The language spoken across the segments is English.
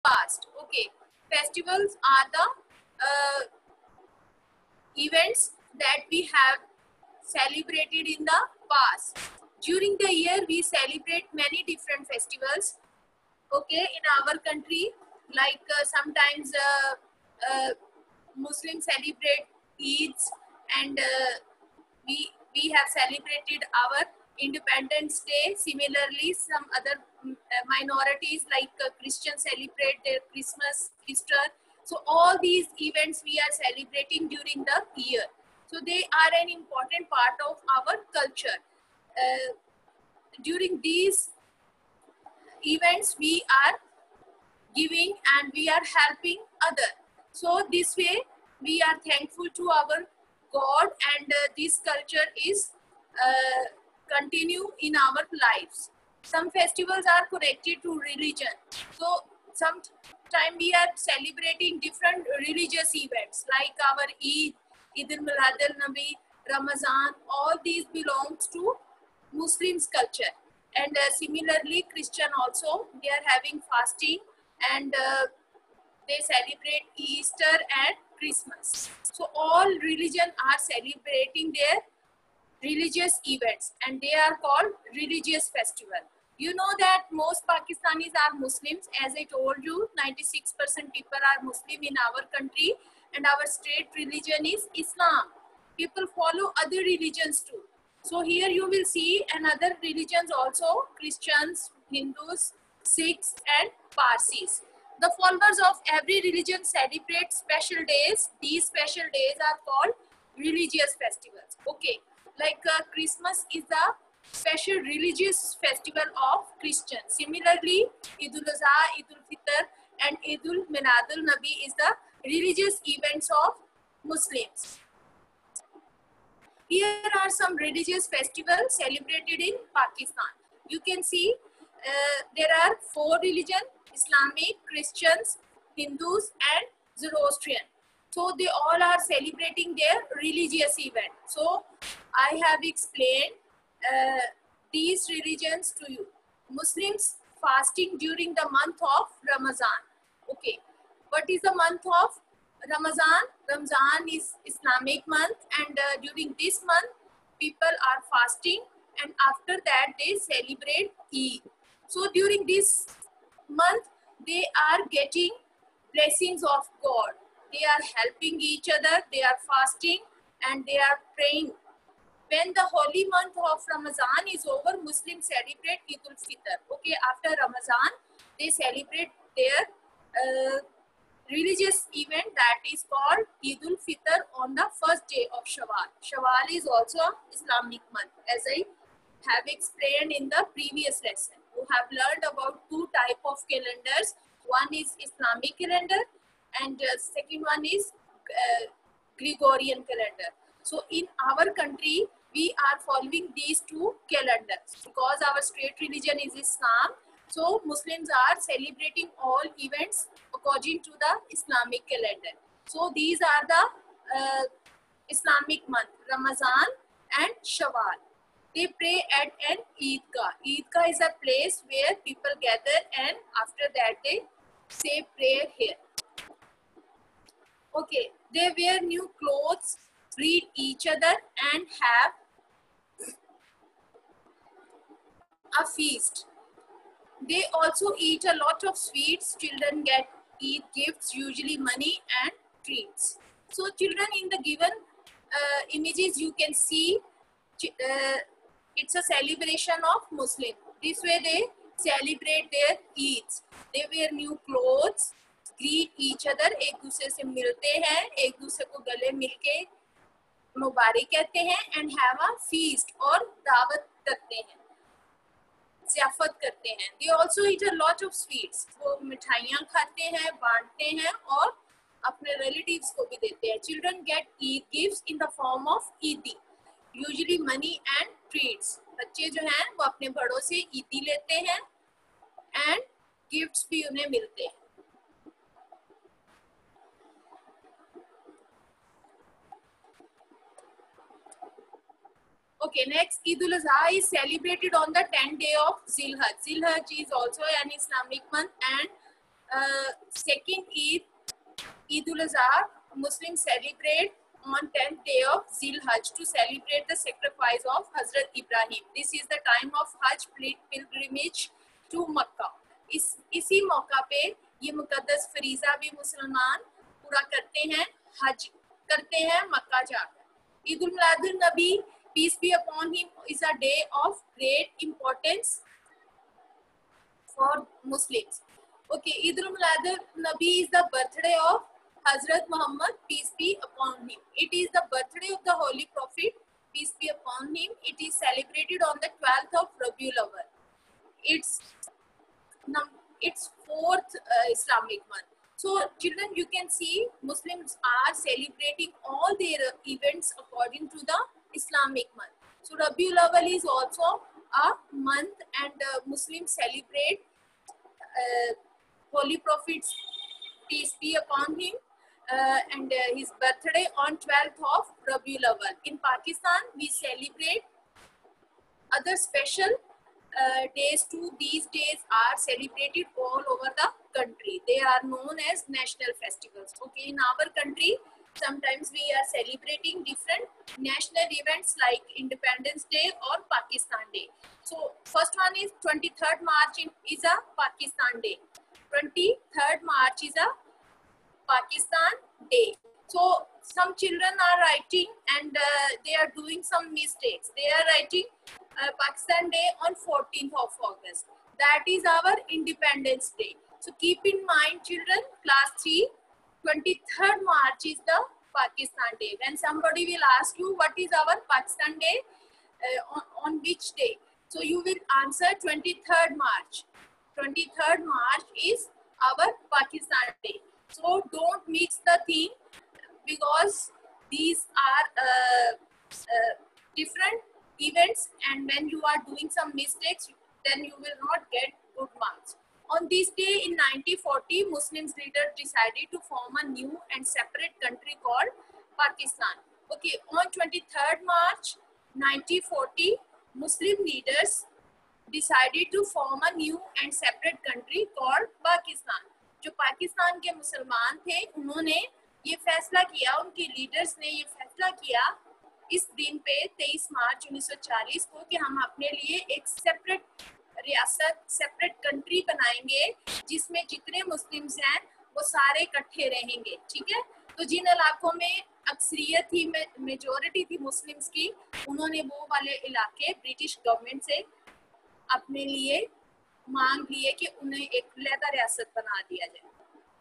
past. Okay, festivals are the events that we have celebrated in the past. During the year, we celebrate many different festivals. Okay, in our country, like sometimes Muslims celebrate Eids, and we have celebrated our Independence Day. Similarly, some other minorities like Christians celebrate their Christmas, Easter. So all these events we are celebrating during the year. So they are an important part of our culture. During these events, we are giving and we are helping others. So this way we are thankful to our God, and this culture is continue in our lives. Some festivals are connected to religion. So sometime we are celebrating different religious events like our Eid, Eid al-Milad al-Nabi, Ramazan. All these belongs to Muslims culture. And similarly, Christian also, they are having fasting, and they celebrate Easter and Christmas. So all religion are celebrating their religious events, and they are called religious festival. You know that most Pakistanis are Muslims. As I told you, 96% people are Muslim in our country, and our state religion is Islam. People follow other religions too. So here you will see another religions also, Christians, Hindus, Sikhs and Parsis. The followers of every religion celebrate special days. These special days are called religious festivals. Okay, like Christmas is the special religious festival of Christians. Similarly, Eid ul-Azha, Eid ul-Fitr and Eid al-Milad al-Nabi is the religious events of Muslims. Here are some religious festivals celebrated in Pakistan. You can see there are 4 religions: Islamic, Christians, Hindus and Zoroastrian. So they all are celebrating their religious event. So I have explained these religions to you. Muslims fasting during the month of Ramadan. Okay, what is the month of Ramadan? Ramadan is Islamic month, and during this month people are fasting, and after that they celebrate Eid. So during this month they are getting blessings of God. They are helping each other, they are fasting and they are praying. When the holy month of Ramadan is over, Muslims celebrate Eid al-Fitr. Okay, after Ramadan they celebrate their religious event that is called Eid al-Fitr on the first day of Shawwal. Shawwal is also Islamic month, as I have explained in the previous lesson. You have learned about 2 types of calendars. One is Islamic calendar and second one is Gregorian calendar. So in our country, we are following these 2 calendars because our state religion is Islam. So Muslims are celebrating all events according to the Islamic calendar. So these are the Islamic month, Ramadan and Shawwal. They pray at an Eidgah. Eidgah is a place where people gather, and after that they say prayer here. Okay, they wear new clothes, greet each other and have a feast. They also eat a lot of sweets. Children get Eid gifts, usually money and treats. So children, in the given images you can see it's a celebration of Muslim. This way they celebrate their Eids. They wear new clothes, greet each other, एक दूसरे से मिलते हैं, एक दूसरे को गले मिलके मुबारक कहते हैं, and have a feast और दावत करते हैं, ज़ियाफ़त करते हैं. They also eat a lot of sweets. वो मिठाइयाँ खाते हैं, बांटते हैं और अपने relatives को भी देते हैं. Children get Eid gifts in the form of Eidi, usually money and treats. बच्चे जो हैं वो अपने बड़ों से ईदी लेते हैं and gifts भी उन्हें मिलते हैं. Okay, next, Eid al-Azha is celebrated on the 10th day of Zilhaj. Zilhaj is also an Islamic month, and Second Eid ul-Azha, Muslims celebrate on 10th day of Zil-Hajj to celebrate the sacrifice of Hazrat Ibrahim. This is the time of Hajj pilgrimage to Makkah. इसी मौका पे ये मुकद्दस फरीजा भी मुसलमान पूरा करते हैं, हज करते हैं मक्का जाकर। ईद उल मिलादुन नबी, peace be upon him, is a day of great importance for Muslims. Okay, Eid ul Milad Nabi is the birthday of Hazrat Muhammad, peace be upon him. It is the birthday of the Holy Prophet, peace be upon him. It is celebrated on the 12th of Rabiul Awwal. It's fourth Islamic month. So children, you can see Muslims are celebrating all their events according to the Islamic month. So Rabiul Awwal is also a month, and Muslims celebrate Holy Prophet's, peace be upon him, and his birthday on 12th of Rabiul Awwal. In Pakistan, we celebrate other special days too. These days are celebrated all over the country. They are known as national festivals. Okay, in our country, sometimes we are celebrating different national events like Independence Day or Pakistan Day. So first one is 23rd March is a Pakistan Day. 23rd March is a Pakistan Day. So some children are writing and they are doing some mistakes. They are writing Pakistan Day on 14th of August. That is our Independence Day. So keep in mind children, class 3, 23rd March is the Pakistan Day. When somebody will ask you what is our Pakistan Day, on which day, so you will answer 23rd March. 23rd March is our Pakistan Day. So don't mix the thing, because these are different events, and when you are doing some mistakes, then you will not get good marks. On this day in 1940, Muslims leaders decided to form a new and separate country called Pakistan. Okay, on 23rd March 1940, Muslim leaders decided to form a new and separate country called Pakistan. जो पाकिस्तान के मुसलमान थे, उन्होंने ये फैसला किया, उनके leaders ने ये फैसला किया इस दिन पे 23 मार्च 1940 को कि हम अपने लिए एक सेपरेट रियासत, सेपरेट कंट्री बनाएंगे, जिसमें जितने मुस्लिम्स हैं वो सारे इकट्ठे रहेंगे। ठीक है, तो जिन इलाकों में अक्सरियत थी, मेजॉरिटी थी मुस्लिम्स की, उन्होंने वो वाले इलाके ब्रिटिश गवर्नमेंट से अपने लिए मांग लिए कि उन्हें एक अलग रियासत बना दिया जाए।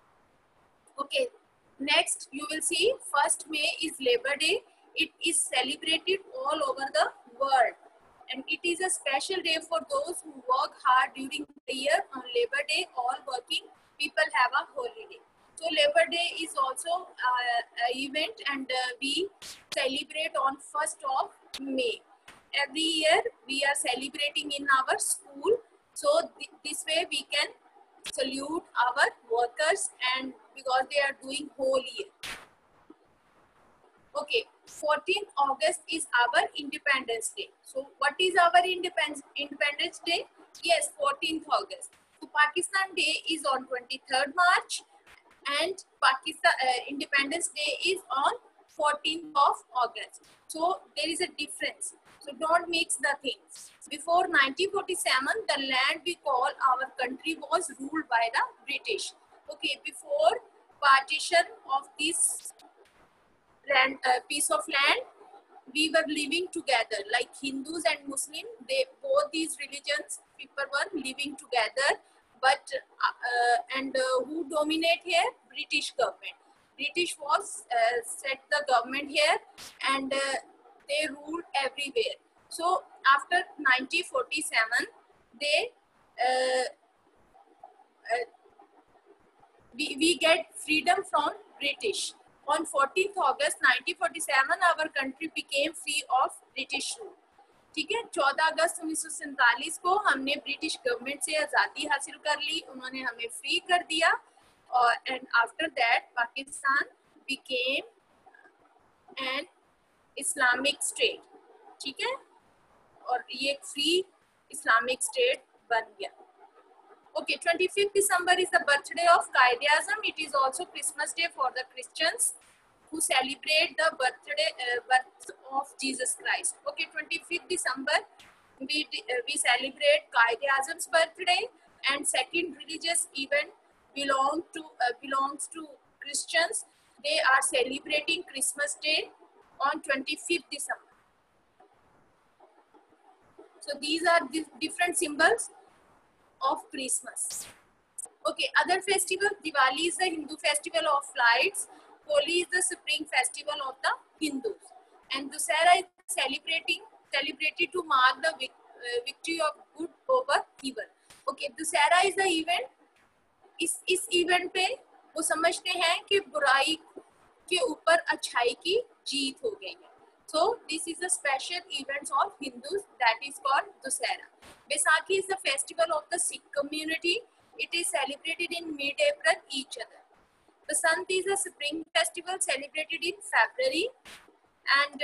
Okay, next you will see 1st May is Labor Day. It is celebrated all over the world, and it is a special day for those who work hard during the year. On Labor Day, all working people have a holiday. So Labor Day is also an event, and we celebrate on 1st of May. Every year we are celebrating in our school, so this way we can salute our workers, and because they are doing whole year. Okay, 14th August is our Independence Day. So what is our Independence Day? Yes, 14th August. So Pakistan Day is on 23rd March, and Pakistan Independence Day is on 14th of August. So there is a difference. So don't mix the things. Before 1947, the land we call our country was ruled by the British. Okay, before partition of this land, piece of land, we were living together like Hindus and Muslims. They both these religions people were living together, but who dominate here? British government. British was set the government here, and they ruled everywhere. So after 1947, they we get freedom from British. On 14th August 1947, our country became free of British rule. ठीक है, 14 अगस्त 1947 को हमने British government से आज़ादी हासिल कर ली, उन्होंने हमें फ्री कर दिया, और and after that Pakistan became an Islamic state. ठीक है, और ये फ्री इस्लामिक स्टेट बन गया। Okay, 25th December is the birthday of Qaid-e-Azam. It is also Christmas Day for the Christians who celebrate the birth of Jesus Christ. Okay, 25th December, we celebrate Qaid-e-Azam's birthday, and second religious event belongs to Christians. They are celebrating Christmas Day on 25th December. So these are the different symbols of Christmas. Okay, other festival, Diwali is the Hindu festival of lights, Holi is the spring festival of the Hindus, and Dussehra is celebrated to mark the victory of good over evil. Okay, Dussehra is the event. इस event पे वो समझते हैं कि बुराई के ऊपर अच्छाई की जीत हो गई है. So this is a special event of Hindus that is called Dussehra. Baisakhi is the festival of the Sikh community. It is celebrated in mid-April each other. Basant is a spring festival celebrated in February, and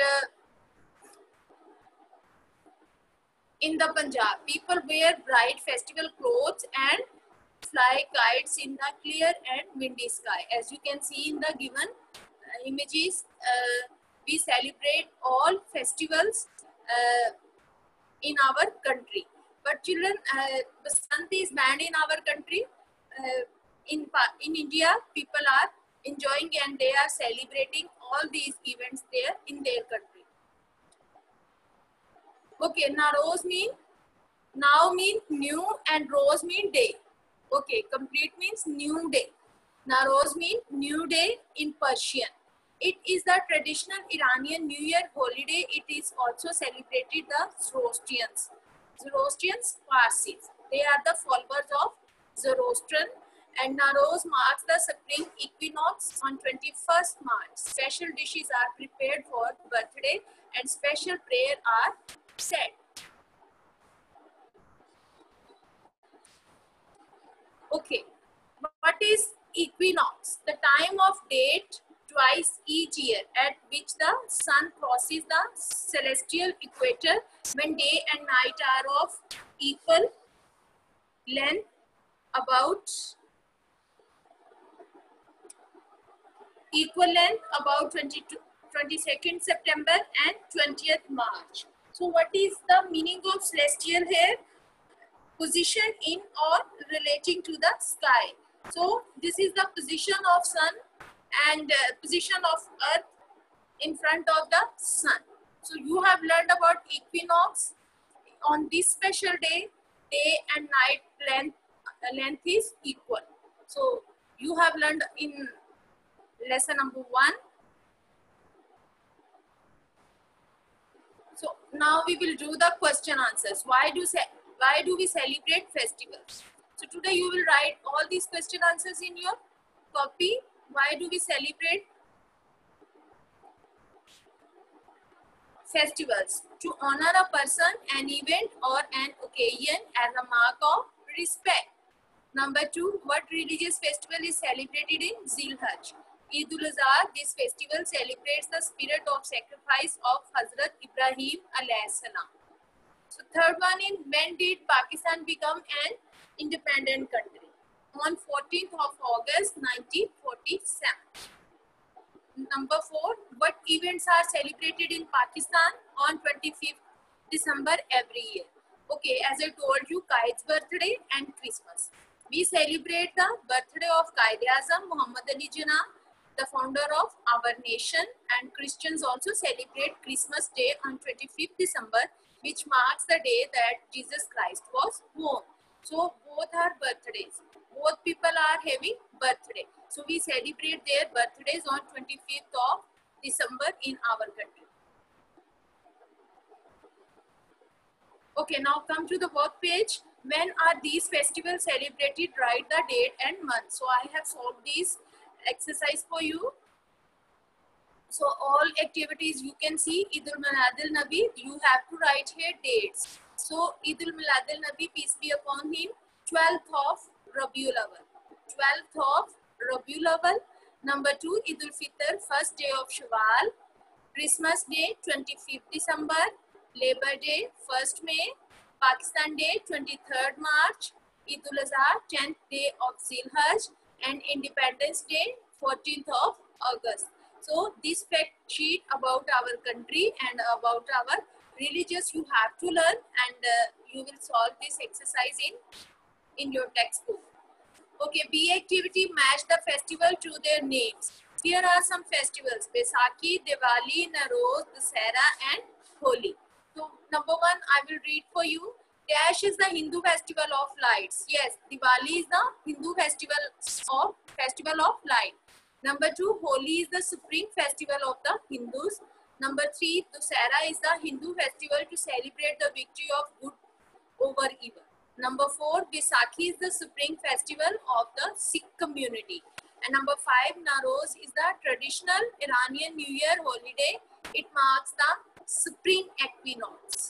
in the Punjab, people wear bright festival clothes and fly kites in the clear and windy sky. As you can see in the given images, we celebrate all festivals in our country. But children, Basant is banned in our country. In India, people are enjoying and they are celebrating all these events there in their country. Okay, Naroz mean now mean new and Rose mean day. Okay, complete means new day. Naroz mean new day in Persian. It is the traditional Iranian New Year holiday. It is also celebrated the Zoroastrians. Zoroastrians, Parsis. They are the followers of Zoroastrian. And Naroz marks the spring equinox on 21st March. Special dishes are prepared for birthday and special prayer are said. Okay, what is equinox? The time of date twice each year at which the sun crosses the celestial equator when day and night are of equal length, about 22nd September and 20th March. So what is the meaning of celestial here? Position in or relating to the sky. So this is the position of sun and position of earth in front of the sun. So you have learned about equinox. On this special day, day and night length is equal. So you have learned in lesson number 1. So now we will do the question answers. Why do we celebrate festivals? So today you will write all these question answers in your copy. Why do we celebrate festivals? To honor a person, an event or an occasion as a mark of respect. Number 2, what religious festival is celebrated in Zilhaj? Eid-ul-Azha. This festival celebrates the spirit of sacrifice of Hazrat Ibrahim alayhi salam. So third one is, when did Pakistan become an independent country? On 14th of August 1947. Number 4, what events are celebrated in Pakistan on 25th December every year? Okay, as I told you, Qaid's birthday and Christmas. We celebrate the birthday of Qaid-e-Azam, Muhammad Ali Jinnah, the founder of our nation, and Christians also celebrate Christmas Day on 25th December, which marks the day that Jesus Christ was born. So both are birthdays. Both people are having birthday. So we celebrate their birthdays on 25th of December in our country. Okay, now come to the work page. When are these festivals celebrated? Write the date and month. So I have solved these exercise for you. So all activities you can see. Eid-ul-Milad al-Nabi, you have to write here dates. So Eid-ul-Milad al-Nabi, peace be upon him, 12th of Rabiul Awwal. 12th of Rabiul Awwal. Number 2, Eid-ul-Fitr, first day of Shawwal. Christmas Day, 25th December. Labor Day, 1st May. Pakistan Day, 23rd March. Eid ul-Azha, 10th day of Zilhaj, and Independence Day, 14th of August. So this fact sheet about our country and about our religious you have to learn, and you will solve this exercise in your textbook. Okay, B activity, match the festival to their names. Here are some festivals: Baisakhi, Diwali, Naroz, Dussehra, and Holi. So number one, I will read for you. Dash is the Hindu festival of lights. Yes, Diwali is the Hindu festival of light. Number two, Holi is the spring festival of the Hindus. Number three, Dussehra is the Hindu festival to celebrate the victory of good over evil. Number four, Baisakhi is the spring festival of the Sikh community. And number five, Naroz is the traditional Iranian New Year holiday. It marks the spring equinox.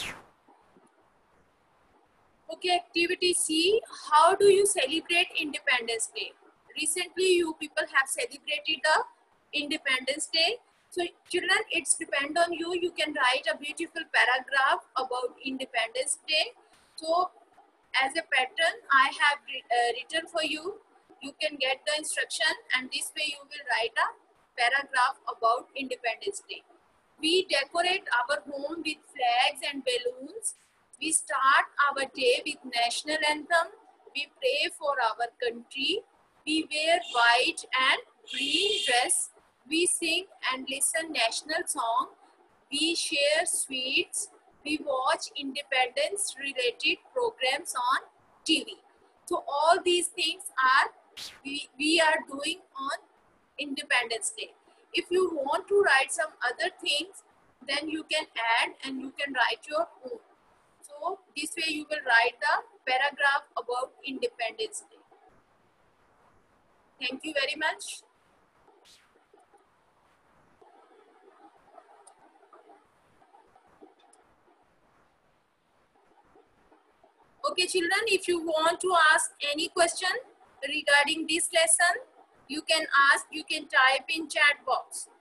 Okay, activity C, how do you celebrate Independence Day? Recently, you people have celebrated the Independence Day. So children, it's depend on you. You can write a beautiful paragraph about Independence Day. So as a pattern, I have written for you. You can get the instruction, and this way you will write a paragraph about Independence Day. We decorate our home with flags and balloons. We start our day with national anthem. We pray for our country. We wear white and green dress. We sing and listen national song. We share sweets. We watch independence related programs on TV. So all these things are we are doing on Independence Day. If you want to write some other things, then you can add and you can write your own. So this way you will write the paragraph about Independence Day. Thank you very much. Okay children, if you want to ask any question regarding this lesson, you can ask, you can type in chat box.